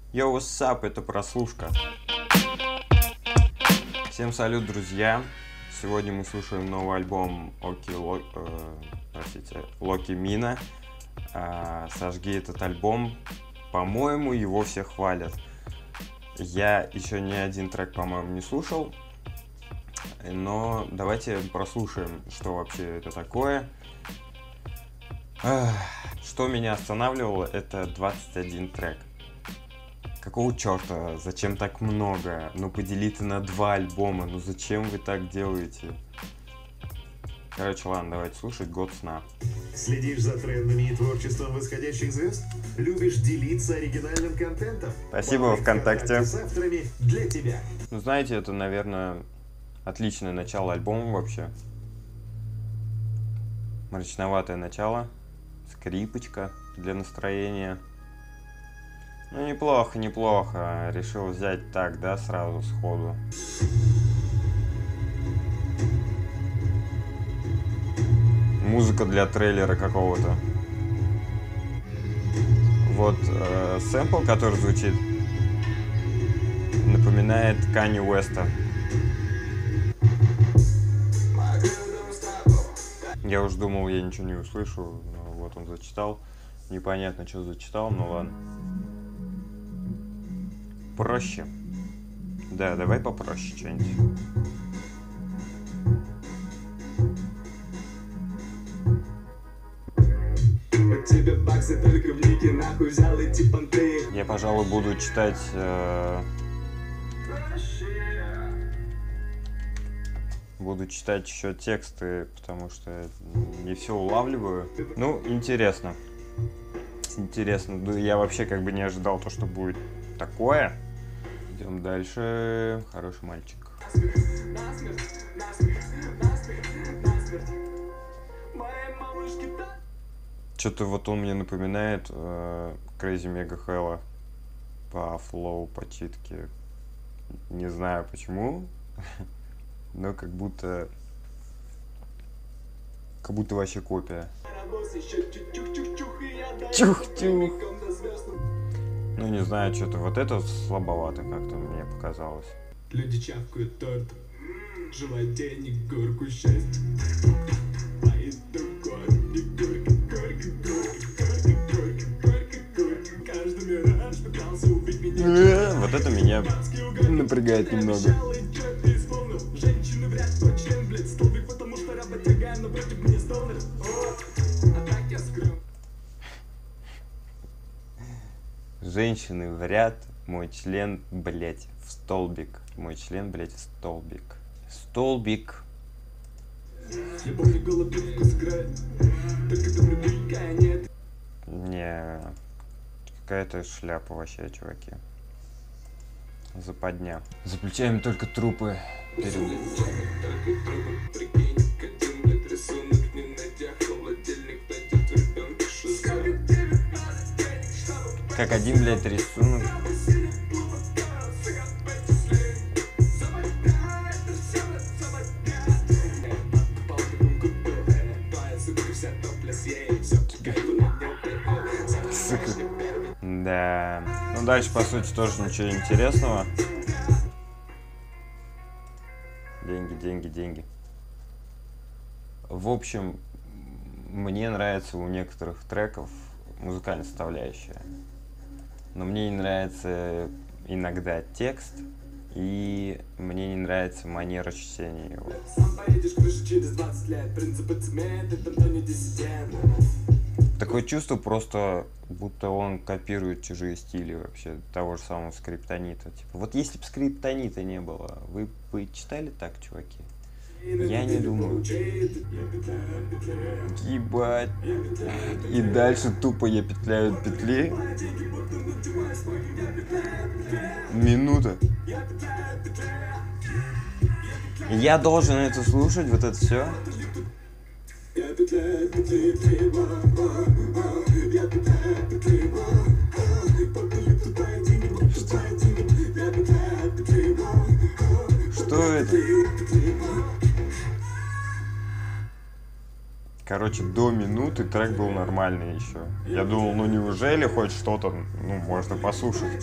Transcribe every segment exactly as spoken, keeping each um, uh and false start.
Йоу, what's up, это прослушка. Всем салют, друзья. Сегодня мы слушаем новый альбом Оки, Ло, э, простите, Локи Мина. Э, сожги этот альбом. По-моему, его все хвалят. Я еще ни один трек, по-моему, не слушал. Но давайте прослушаем, что вообще это такое. Эх, что меня останавливало, это двадцать один трек. Какого черта? Зачем так много? Ну поделите на два альбома. Ну зачем вы так делаете? Короче, ладно, давайте слушать «Год сна». Следишь за трендами и творчеством восходящих звезд? Любишь делиться оригинальным контентом? Спасибо, ВКонтакте. С авторами для тебя. Ну знаете, это, наверное, отличное начало альбома вообще. Мрачноватое начало. Скрипочка для настроения. Ну, неплохо, неплохо. Решил взять так, да, сразу, сходу. Музыка для трейлера какого-то. Вот э, сэмпл, который звучит, напоминает Канье Уэста. Я уж думал, я ничего не услышу, но вот он зачитал. Непонятно, что зачитал, но ладно. Проще. Да, давай попроще что-нибудь. Я, пожалуй, буду читать... Э... Буду читать еще тексты, потому что не все улавливаю. Ну, интересно. Интересно. Я вообще как бы не ожидал то, что будет такое. Идем дальше. Хороший мальчик. Что-то вот он мне напоминает э, Crazy Mega Hella по флоу, по читке. Не знаю почему, но как будто как будто вообще копия. Чух-чух. Ну не знаю, что-то вот это слабовато как-то мне показалось. Люди чавкают торт, желают денег, горку счастья. Вот это меня напрягает немного. Женщины в ряд, мой член, блять, в столбик. Мой член, блять, в столбик. Столбик. Не, какая-то шляпа вообще, чуваки. Западня. Заключаем только трупы. Перед... Как один, блядь, рисунок. Да. Ну дальше, по сути, тоже ничего интересного. Деньги, деньги, деньги. В общем, мне нравится у некоторых треков музыкальная составляющая. Но мне не нравится иногда текст, и мне не нравится манера чтения его. Такое чувство просто, будто он копирует чужие стили вообще, того же самого Скриптонита. Типа, вот если бы Скриптонита не было, вы бы читали так, чуваки? Я не думаю. Ебать. И дальше тупо я петляю петли. Минута. Я должен это слушать, вот это все. Что? Что это? Короче, до минуты трек был нормальный еще. Я думал, ну неужели хоть что-то, ну, можно послушать.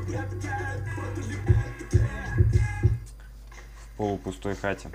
В полупустой хате.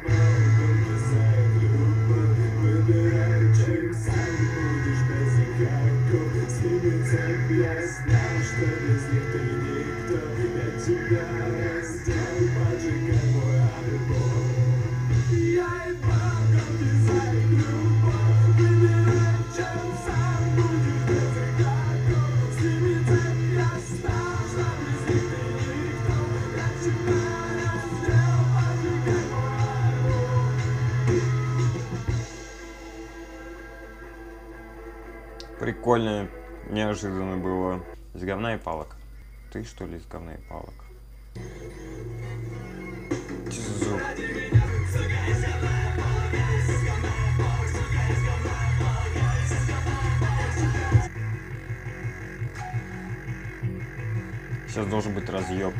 Прикольно, неожиданно было. Из говна и палок. Ты что ли из говна и палок? Чизу. Сейчас должен быть разъеб.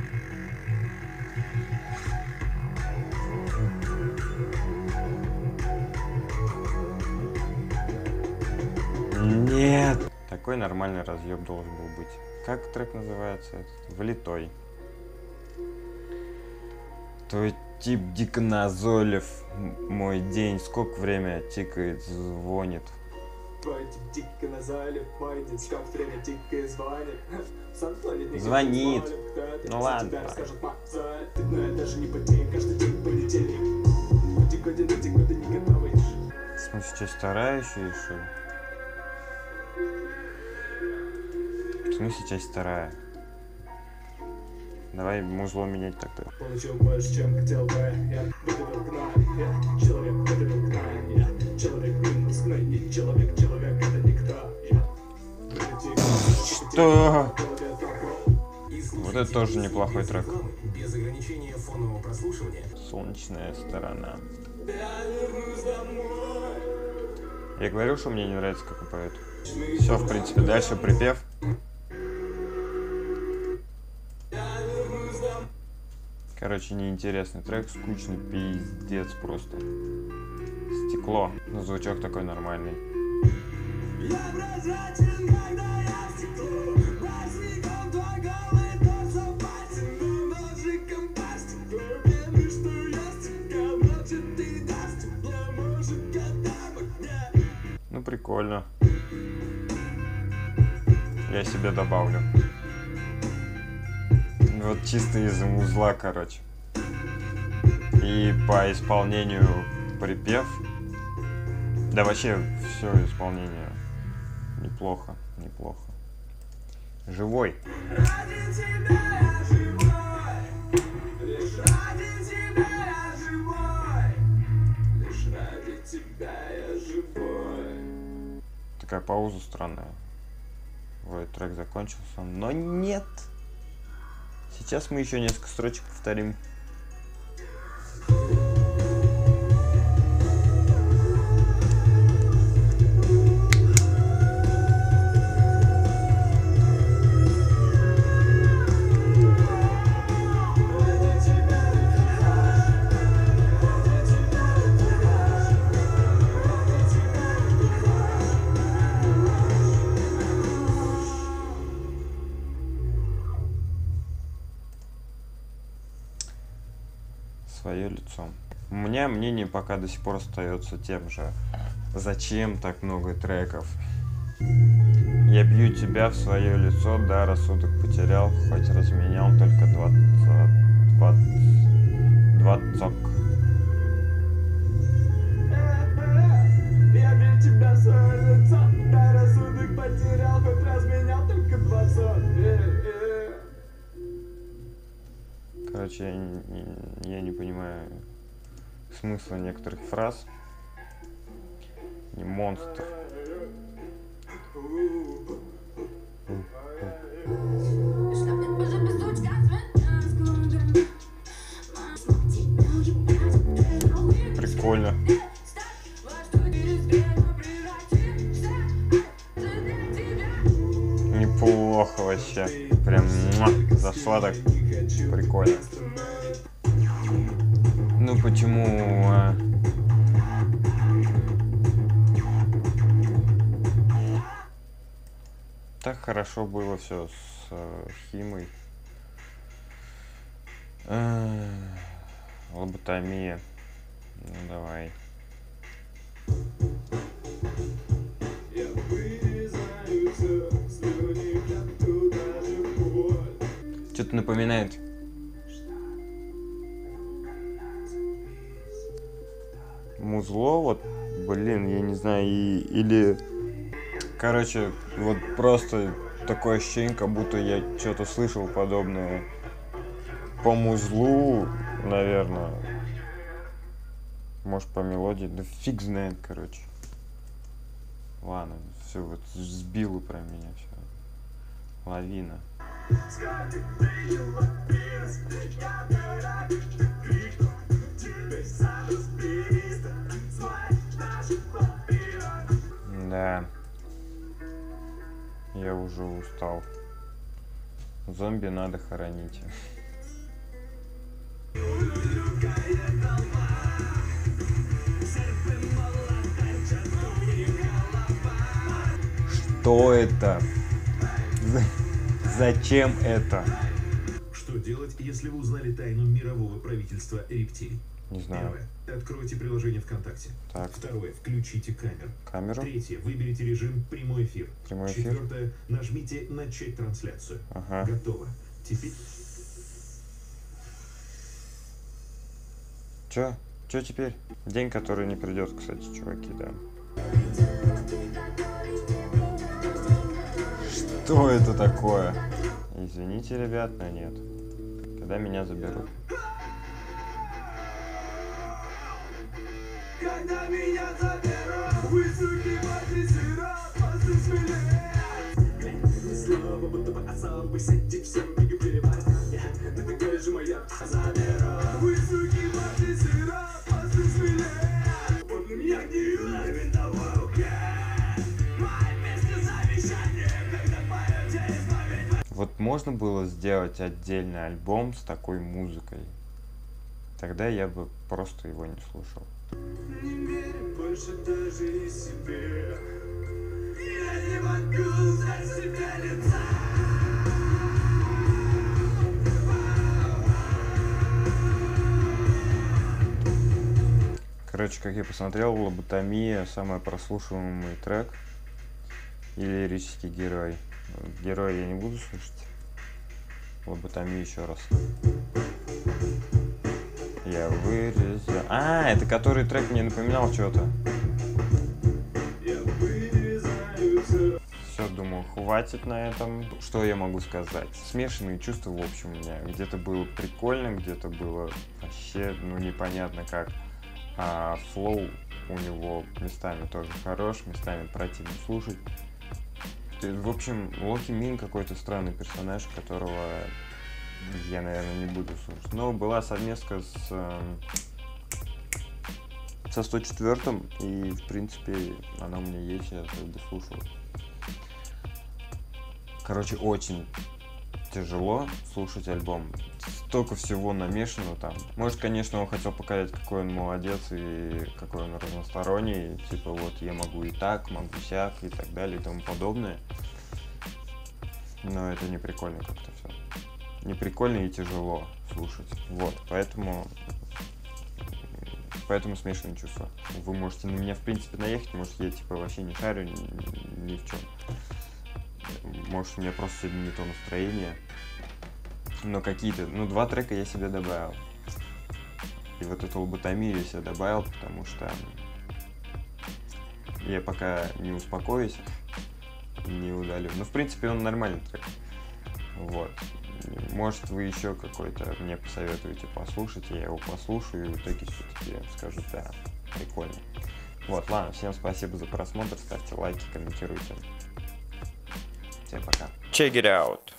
Нет! Такой нормальный разъеб должен был быть. Как трек называется этот? Влитой. Твой тип дико назойлив. Мой день. Сколько время тикает, звонит. Твой тип дико назойлив. Мой день. Сколько время тикает, звонит. Звонит. Ну ладно. В смысле, часть вторая еще и что? В смысле, часть вторая? Давай музло менять тогда. Получил больше, чем хотел бы. Я выдавил гнань. Я человек, выдавил гнань. Я человек, минус гнань. Человек, человек, это никто. Что? Вот это тоже неплохой трек. Без ограничения фонового прослушивания. Солнечная сторона. Я говорил, что мне не нравится, как он поет. Все, в принципе, дальше припев. Короче, неинтересный трек, скучный пиздец просто. Стекло. Но звучок такой нормальный. Ну, прикольно. Я себе добавлю. Вот чисто из-за музла, короче. И по исполнению припев. Да вообще все исполнение неплохо, неплохо. Живой. Ради тебя я живой. Лишь ради тебя я живой. Лишь ради тебя я живой. Такая пауза странная. Вроде трек закончился, но нет. Сейчас мы еще несколько строчек повторим. Свое лицо. У меня мнение пока до сих пор остается тем же. Зачем так много треков? Я бью тебя в свое лицо, да, рассудок потерял, хоть разменял только двадцать, двадцать, двадцок. Я бью тебя в свое лицо, да, рассудок потерял, хоть разменял только двадцать. Короче, я не, я не понимаю смысла некоторых фраз. Не монстр. Прикольно. Неплохо вообще. Прям зашла так. Прикольно. Ну почему а... Так хорошо было все с э, Химой. Э, лоботомия. Ну давай. Я вырезаю всё, слюни капну даже в боль. Что-то напоминает. Музло, вот, блин, я не знаю, и, или, короче, вот просто такое ощущение, как будто я что-то слышал подобное по музлу, наверное, может по мелодии, да фиг знает, короче. Ладно, все, вот сбило про меня все. Лавина. Да, я уже устал. Зомби надо хоронить. Что это? Зачем это? Что делать, если вы узнали тайну мирового правительства рептилий? Не знаю. Первое. Откройте приложение ВКонтакте. Так. Второе. Включите камеру. Камеру. Третье. Выберите режим прямой эфир. Прямой эфир. Четвертое. Нажмите начать трансляцию. Ага. Готово. Теперь... Чё? Чё теперь? День, который не придет, кстати, чуваки, да. Что это такое? Извините, ребят, но нет. Когда меня заберут. Когда меня заберут, вы, суки, подвесера, после смелее. Слово будто бы особый сетик, все миги перебать. Ты такой же моя заберу. Вы, суки, подвесера, после смелее. Подле меня гниют винтовки. Мои песни завещание, когда поете избавить. Вот можно было сделать отдельный альбом с такой музыкой. Тогда я бы просто его не слушал. Не верю больше даже и себе. Я не могу за себя лица. Короче, как я посмотрел, «Лоботомия» самый прослушиваемый трек и лирический герой. Героя я не буду слушать. «Лоботомию» еще раз. Я вырезал. А, это который трек мне напоминал что-то. Я вырезаю всё. Все, думаю, хватит на этом. Что я могу сказать? Смешанные чувства, в общем, у меня. Где-то было прикольно, где-то было вообще, ну, непонятно как. А флоу у него местами тоже хорош, местами противно слушать. В общем, Локи Мин какой-то странный персонаж, которого я, наверное, не буду слушать. Но была совместка с э, со сто четвёртым, и, в принципе, она у меня есть, я как бы слушаю. Короче, очень тяжело слушать альбом. Столько всего намешано там. Может, конечно, он хотел показать, какой он молодец и какой он разносторонний. Типа, вот, я могу и так, могу сяк, и так далее, и тому подобное. Но это не прикольно как-то все. Не прикольно и тяжело слушать. Вот, поэтому... Поэтому смешанные чувства. Вы можете на меня, в принципе, наехать. Может, я, типа, вообще не шарю ни, ни в чем. Может, у меня просто сегодня не то настроение. Но какие-то... Ну, два трека я себе добавил. И вот эту «Лоботомию» я себе добавил, потому что я пока не успокоюсь, не удалю. Ну, в принципе, он нормальный трек. Вот. Может, вы еще какой-то мне посоветуете послушать, я его послушаю, и в итоге все-таки скажу, да, прикольно. Вот, ладно, всем спасибо за просмотр, ставьте лайки, комментируйте. Всем пока. Check it out.